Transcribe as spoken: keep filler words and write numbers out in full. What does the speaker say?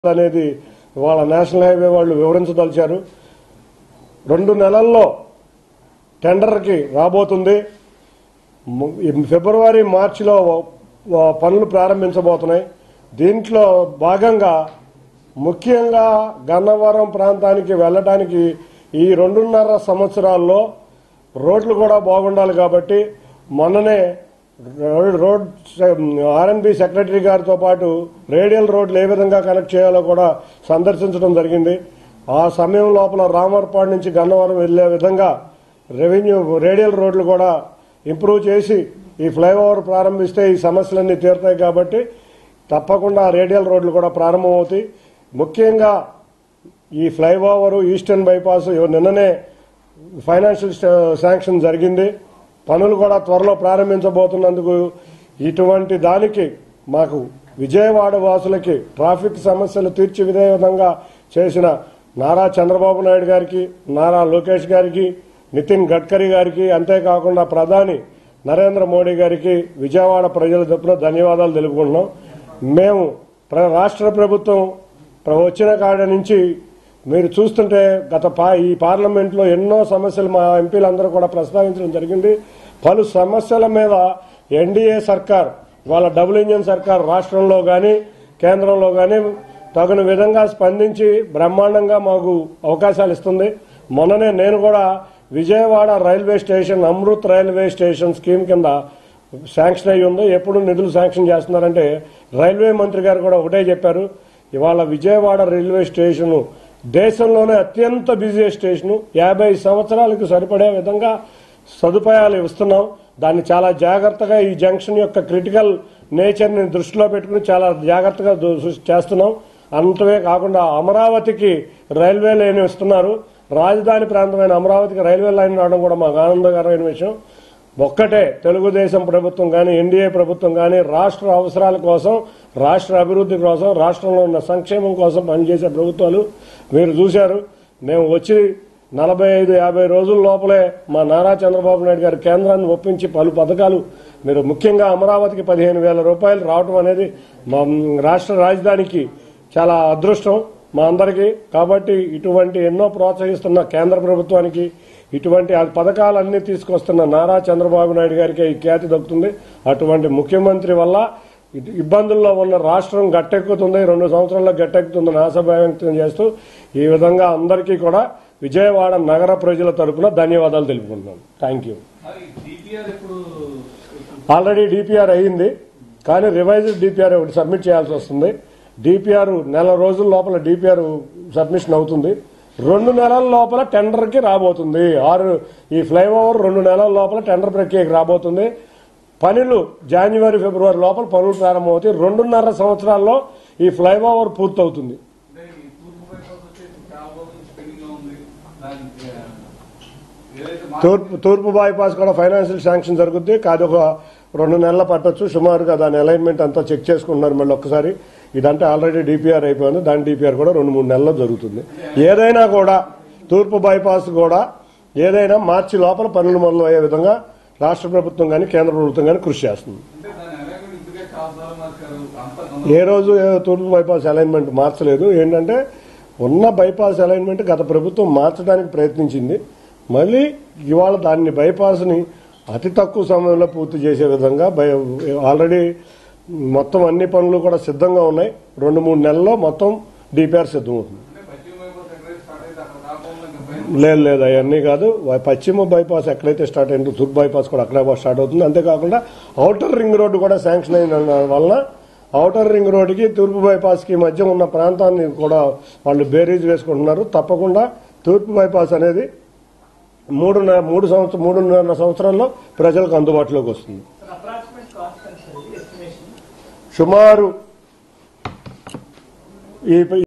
అనేది వాళ్ళ national highway వాళ్ళు వివరించదలిచారు. రెండు నెలల్లో టెండర్కి రాబోతుంది. ఫిబ్రవరి మార్చిలో పనులు ప్రారంభించబోతున్నాయి. దీంట్లో భాగంగా ముఖ్యంగా గన్నవరం ప్రాంతానికి వెళ్ళడానికి ఈ రెండున్నర సంవత్సరాల్లో రోడ్లు కూడా బాగుండాలి కాబట్టి మొన్ననే రోడ్ ఆర్ఎన్బి సెక్రటరీ గారితో పాటు రేడియల్ రోడ్లు ఏ విధంగా కనెక్ట్ చేయాలో కూడా సందర్శించడం జరిగింది. ఆ సమయం లోపల రామర్పాడు నుంచి గన్నవరం వెళ్లే విధంగా రెవెన్యూ రేడియల్ రోడ్లు కూడా ఇంప్రూవ్ చేసి ఈ ఫ్లైఓవర్ ప్రారంభిస్తే ఈ సమస్యలన్నీ తీరుతాయి కాబట్టి తప్పకుండా రేడియల్ రోడ్లు కూడా ప్రారంభమవుతాయి. ముఖ్యంగా ఈ ఫ్లైఓవర్ ఈస్టర్న్ బైపాస్ నిన్ననే ఫైనాన్షియల్ శాంక్షన్ జరిగింది. పనులు కూడా త్వరలో ప్రారంభించబోతున్నందుకు ఇటువంటి దానికి మాకు విజయవాడ వాసులకి ట్రాఫిక్ సమస్యలు తీర్చి విదే విధంగా చేసిన నారా చంద్రబాబు నాయుడు గారికి, నారా లోకేష్ గారికి, నితిన్ గడ్కరీ గారికి, అంతేకాకుండా ప్రధాని నరేంద్ర మోడీ గారికి విజయవాడ ప్రజల తరపున ధన్యవాదాలు తెలుపుకుంటున్నాం. మేము రాష్ట్ర ప్రభుత్వం వచ్చిన కాడ నుంచి మీరు చూస్తుంటే గత ఈ పార్లమెంట్లో ఎన్నో సమస్యలు మా ఎంపీలందరూ కూడా ప్రస్తావించడం జరిగింది. పలు సమస్యల మీద ఎన్డీఏ సర్కార్ వాళ్ళ డబుల్ ఇంజన్ సర్కార్ రాష్ట్రంలో కానీ కేంద్రంలో కానీ తగిన విధంగా స్పందించి బ్రహ్మాండంగా మాకు అవకాశాలు ఇస్తుంది. మొన్ననే నేను కూడా Vijayawada railway station Amrit railway station scheme కింద శాంక్షన్ అయ్యి ఉంది. ఎప్పుడు నిధులు శాంక్షన్ చేస్తున్నారంటే రైల్వే మంత్రి గారు కూడా ఒకటే చెప్పారు, ఇవాళ విజయవాడ రైల్వే స్టేషను దేశంలోనే అత్యంత బిజీ స్టేషను, యాభై సంవత్సరాలకు సరిపడే విధంగా సదుపాయాలు ఇస్తున్నాం. దాన్ని చాలా జాగ్రత్తగా ఈ జంక్షన్ యొక్క క్రిటికల్ నేచర్ని దృష్టిలో పెట్టుకుని చాలా జాగ్రత్తగా చేస్తున్నాం. అంతవే కాకుండా అమరావతికి రైల్వే లైన్ ఇస్తున్నారు. రాజధాని ప్రాంతమైన అమరావతికి రైల్వే లైన్ రావడం కూడా మాకు ఆనందకరమైన విషయం. ఒక్కటే తెలుగుదేశం ప్రభుత్వం కానీ ఎన్డీఏ ప్రభుత్వం కానీ రాష్ట్ర అవసరాల కోసం, రాష్ట్ర అభివృద్ధి కోసం, రాష్ట్రంలో ఉన్న సంక్షేమం కోసం పనిచేసే ప్రభుత్వాలు మీరు చూశారు. మేము వచ్చి నలభై ఐదు యాభై రోజుల లోపలే మా నారా చంద్రబాబు నాయుడు గారి కేంద్రాన్ని ఒప్పించి పలు పథకాలు మీరు ముఖ్యంగా అమరావతికి పదిహేను వేల రూపాయలు రావడం అనేది మా రాష్ట్ర రాజధానికి చాలా అదృష్టం మా అందరికీ. కాబట్టి ఇటువంటి ఎన్నో ప్రోత్సహిస్తున్న కేంద్ర ప్రభుత్వానికి, ఇటువంటి పథకాలన్నీ తీసుకొస్తున్న నారా చంద్రబాబు నాయుడు గారికి ఈ ఖ్యాతి దక్కుతుంది. అటువంటి ముఖ్యమంత్రి వల్ల ఇబ్బందుల్లో ఉన్న రాష్ట్రం గట్టెక్కుతుంది, రెండు సంవత్సరాల్లో గట్టెక్కుతుందని ఆశాభావం చేస్తూ ఈ విధంగా అందరికీ కూడా విజయవాడ నగర ప్రజల తరఫున ధన్యవాదాలు తెలుపుకుంటున్నాను. Thank you. ఆల్రెడీ డిపిఆర్ అయ్యింది, కానీ రివైజ్డ్ డిపిఆర్ ఒకటి సబ్మిట్ చేయాల్సి వస్తుంది. డిపిఆర్ నెల రోజుల లోపల డిపిఆర్ సబ్మిషన్ అవుతుంది. రెండు నెలల లోపల టెండర్కి రాబోతుంది. ఆరు ఈ ఫ్లైఓవర్ రెండు నెలల లోపల టెండర్ ప్రక్రియకి రాబోతుంది. పనులు జనవరి ఫిబ్రవరి లోపల పనులు ప్రారంభమవుతాయి. రెండున్నర సంవత్సరాల్లో ఈ ఫ్లైఓవర్ పూర్తవుతుంది. తూర్పు తూర్పు బైపాస్ కూడా ఫైనాన్షియల్ శాంక్షన్ జరుగుద్ది. కాదు ఒక రెండు నెలలు పట్టొచ్చు సుమారుగా. దాని అలైన్మెంట్ అంతా చెక్ చేసుకుంటున్నారు మళ్ళీ ఒక్కసారి. ఇదంటే ఆల్రెడీ డిపిఆర్ అయిపోయింది. దాని డిపిఆర్ కూడా రెండు మూడు నెలల్లో జరుగుతుంది. ఏదైనా కూడా తూర్పు బైపాస్ కూడా ఏదైనా మార్చి లోపల పనులు మొదలు అయ్యే విధంగా రాష్ట్ర ప్రభుత్వం కానీ కేంద్ర ప్రభుత్వం కానీ కృషి చేస్తుంది. ఏ రోజు తూర్పు బైపాస్ అలైన్మెంట్ మార్చలేదు. ఏంటంటే ఉన్న బైపాస్ అలైన్మెంట్ గత ప్రభుత్వం మార్చడానికి ప్రయత్నించింది. మళ్ళీ ఇవాళ దాన్ని బైపాస్ని అతి తక్కువ సమయంలో పూర్తి చేసే విధంగా ఆల్రెడీ మొత్తం అన్ని పనులు కూడా సిద్ధంగా ఉన్నాయి. రెండు మూడు నెలల్లో మొత్తం డిపిఆర్ సిద్ధమవుతుంది. లేదు లేదు అవన్నీ కాదు. పశ్చిమ బైపాస్ ఎక్కడైతే స్టార్ట్ అయిందో తూర్పు బైపాస్ కూడా అక్కడే స్టార్ట్ అవుతుంది. అంతేకాకుండా ఔటర్ రింగ్ రోడ్డు కూడా శాంక్షన్ అయిన వలన ఔటర్ రింగ్ రోడ్డుకి తూర్పు బైపాస్కి మధ్య ఉన్న ప్రాంతాన్ని కూడా వాళ్ళు బేరీజ్ వేసుకుంటున్నారు. తప్పకుండా తూర్పు బైపాస్ అనేది మూడు మూడు సంవత్సరం మూడున్నర సంవత్సరాల్లో ప్రజలకు అందుబాటులోకి వస్తుంది. సుమారు ఈ